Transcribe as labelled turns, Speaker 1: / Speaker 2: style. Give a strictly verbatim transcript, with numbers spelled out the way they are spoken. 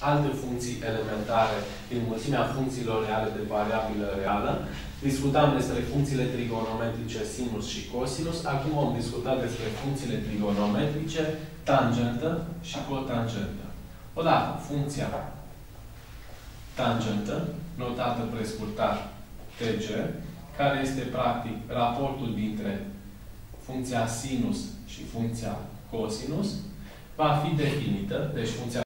Speaker 1: alte funcții elementare din mulțimea funcțiilor reale de variabilă reală. Discutam despre funcțiile trigonometrice sinus și cosinus. Acum vom discuta despre funcțiile trigonometrice tangentă și cotangentă. Odată, funcția tangentă, notată prescurtat T G, care este practic raportul dintre funcția sinus și funcția cosinus, va fi definită, deci funcția